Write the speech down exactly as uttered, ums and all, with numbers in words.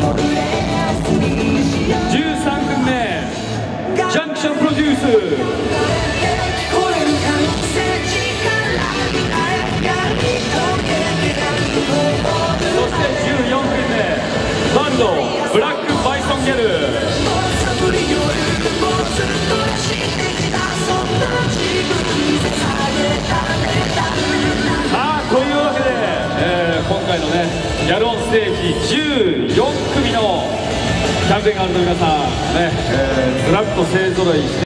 じゅうさんくんめジャンクションプロデュース。そしてじゅうよんくんめバンドブラックバイソンギャル。さあというわけで、えー、今回のねギャルオンステージじゅうよんくみのキャンペーンガールの皆さんね、えー、ずらっと勢ぞろいして